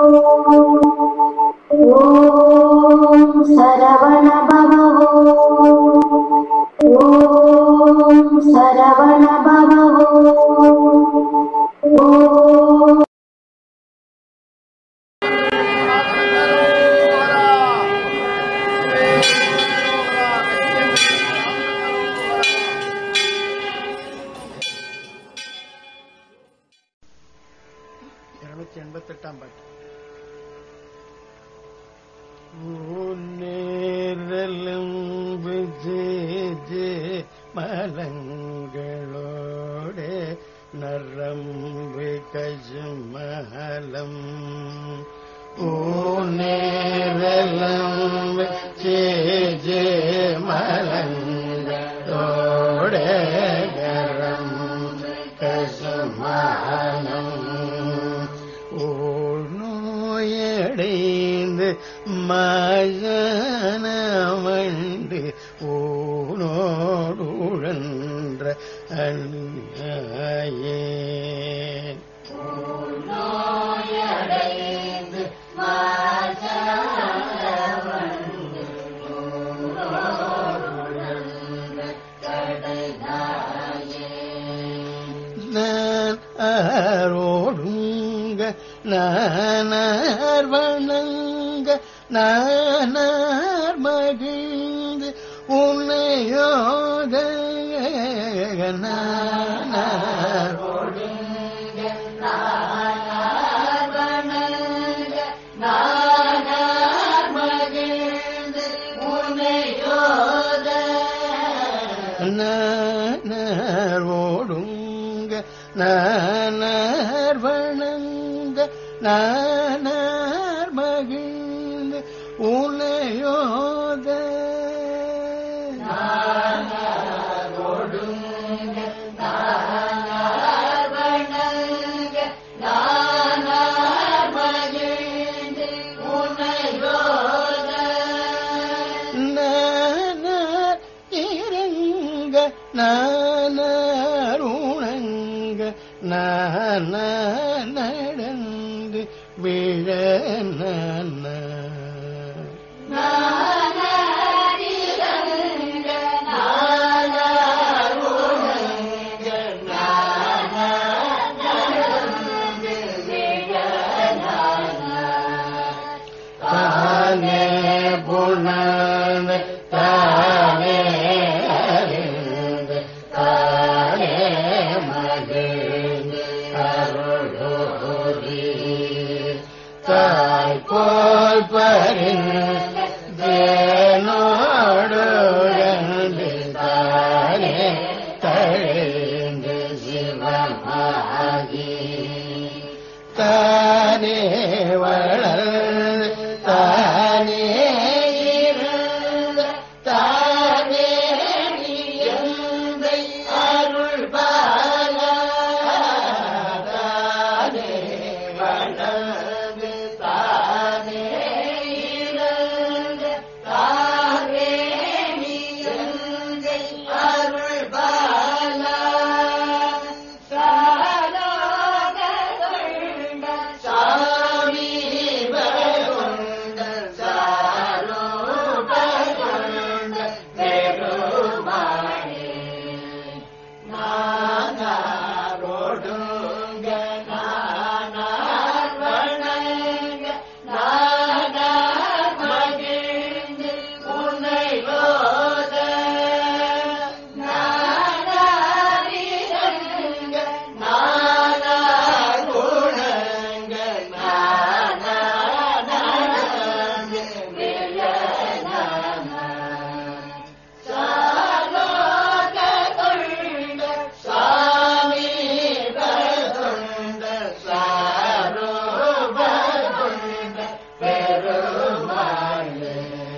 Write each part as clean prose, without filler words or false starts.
ஓம் சரவண பவோ, ஓம் சரவண பவோ, ஓம் பாட்டு. நேரலும் விஜே மலங்களோட நரம்பு கஜமலம் நேரலும் விஜே மலங்களோட நரம்பு கஜமலம் நோயடைந்து மகனவண்டு ஊனோடுழன்ற அன்னையே நோயடைந்து மகனவண்டு ஊனோடுழன்ற கடைநாயே நான் ஆரோடுங்க நானார் வணங்க நானார் மகிழ்ந்து உன்னையோத நானார் நானார் வணங்க நானார் மகிழ்ந்து உன்னையோத நானார் ஓடுங்க நானார் வணங்க நானார் மகிழ்ந்து உன்னையோத நானார் ஓடுங்க நானார் வணங்க நானார் மகிழ்ந்து உன்னையோத நானார் இறங்க நானார் உணங்க நானா நடந்து விழ தானே புனன தானே அறிந்து தானே மகிழ்ந்து அருளோரி தாய் போல் பரிந்தேனோடு தானே தழைந்து சிவமாகி தானே வளர்ந்து தானே இருந்த தானே எந்தை அருள் பால தானே வளர்ந்து தானே இருந்த தானே எந்தை அருள் பால சாமி பகொண்ட சாரோ பகொண்ட பெருமானே நானாரோடுங்க நானார் வணங்க நானார் மகிழ்ந்து உன்னையோத நானார் இறங்க நானார் குணங்க நானார் நடந்து விழனானா சாலோக கொண்ட சாமி பகொண்ட சாரோப கொண்ட பெருமாளே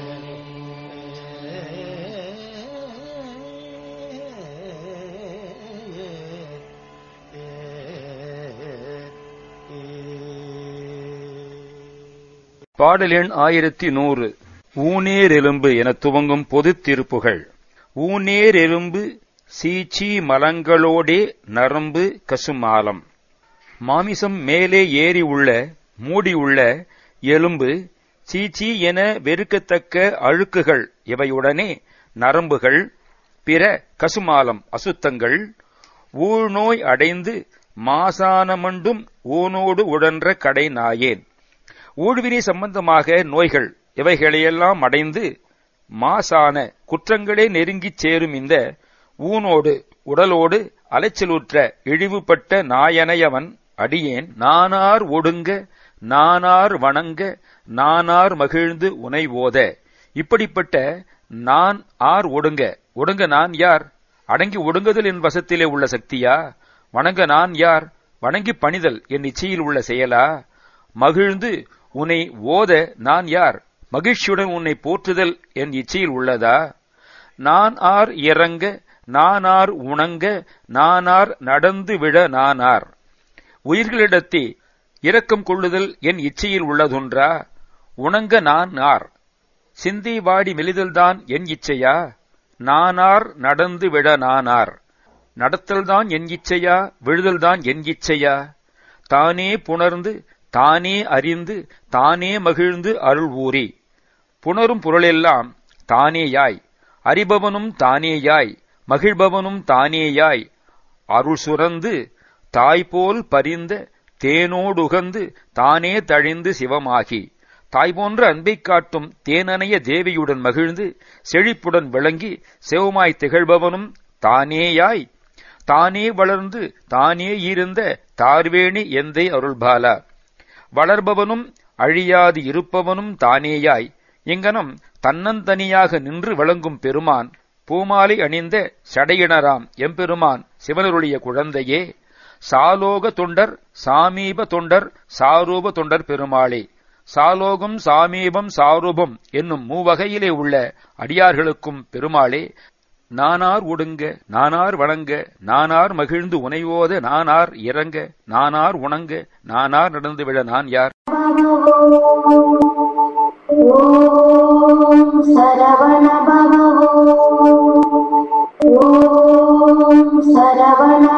பாடல் எண் 1100. ஊனேரெலும்பு என துவங்கும் பொதுத் திருப்புகள். ஊனேரெலும்பு சீச்சி மலங்களோடே நரம்பு கசுமாலம். மாமிசம் மேலே ஏறி உள்ள மூடியுள்ள எலும்பு, சீச்சி என வெறுக்கத்தக்க அழுக்குகள் இவையுடனே நரம்புகள், பிற கசுமாலம் அசுத்தங்கள், ஊழ்நோய் அடைந்து மாசானமண்டும் ஊனோடு உழன்ற கடை நாயேன். ஊழ்வினை சம்பந்தமாக நோய்கள் இவைகளையெல்லாம் அடைந்து மாசான குற்றங்களே நெருங்கிச் சேரும் இந்த ஊனோடு உடலோடு அலைச்சலுற்ற இழிவுபட்ட நாயனையவன் அடியேன் நானார் ஒடுங்க நானார் வணங்க நானார் மகிழ்ந்து உனை ஓத. இப்படிப்பட்ட நான் ஆர் ஒடுங்க, ஒடுங்க நான் யார்? அடங்கி ஒடுங்குதல் என் வசத்திலே உள்ள சக்தியா? வணங்க நான் யார்? வணங்கி பணிதல் என் இச்சையில் உள்ள செயலா? மகிழ்ந்து உன்னை ஓத நான் யார்? மகிழ்ச்சியுடன் உன்னை போற்றுதல் என் இச்சையில் உள்ளதா? நான் ஆர் இறங்க நானார் உணங்க நானார் நடந்து விட நானார். உயிர்களிடத்தே இரக்கம் கொள்ளுதல் என் இச்சையில் உள்ளதொன்றா? உணங்க நான் ஆர்? சிந்தை வாடி மெலிதல்தான் என் இச்சையா? நானார் நடந்து விட நானார். நடத்தல்தான் என் இச்சையா? விழுதல்தான் என் இச்சையா? தானே புணர்ந்து தானே அறிந்து தானே மகிழ்ந்து அருள் ஊறி. புணரும் பொருளெல்லாம் தானேயாய், அறிபவனும் தானேயாய், மகிழ்பவனும் தானேயாய், அருள் சுரந்து தாய்போல் பரிந்த தேனோடுகந்து தானே தழிந்து சிவமாகி. தாய் போன்ற அன்பைக் காட்டும் தேனனைய தேவியுடன் மகிழ்ந்து செழிப்புடன் விளங்கி சிவமாய் திகழ்பவனும் தானேயாய், தானே வளர்ந்து தானே இருந்த தார்வேணி எந்தை அருள்பாலா. வளர்பவனும் அழியாது இருப்பவனும் தானேயாய், எங்கனம் தன்னந்தனியாக நின்று விளங்கும் பெருமான், பூமாலை அணிந்த சடையினராம் எம்பெருமான் சிவனருடைய குழந்தையே, சாலோக தொண்டர் சாமீப தொண்டர் சாரூப தொண்டர் பெருமாளே. சாலோகம் சாமீபம் சாரூபம் என்னும் மூவகையிலே உள்ள அடியார்களுக்கும் பெருமாளே, நானார் ஒடுங்க நானார் வணங்க நானார் மகிழ்ந்து உனைவோத நானார் இறங்க நானார் உணங்க நானார் நடந்துவிட நான் யார்? ஓம் சரவண பவ. ஓம் சரவண